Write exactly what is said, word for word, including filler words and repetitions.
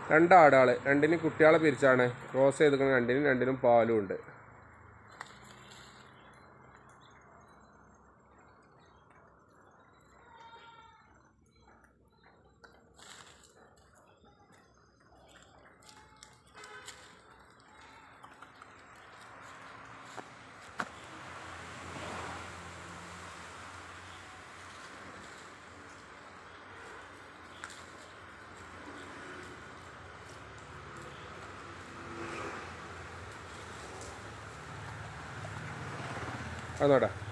രണ്ടാടാൾ, രണ്ടിനും കുട്ടികളെ പിരിച്ചാണ് ക്രോസ് ചെയ്തിരിക്കുന്നത്. രണ്ടിനും രണ്ടിനും പാലും ഉണ്ട്. അതാടാ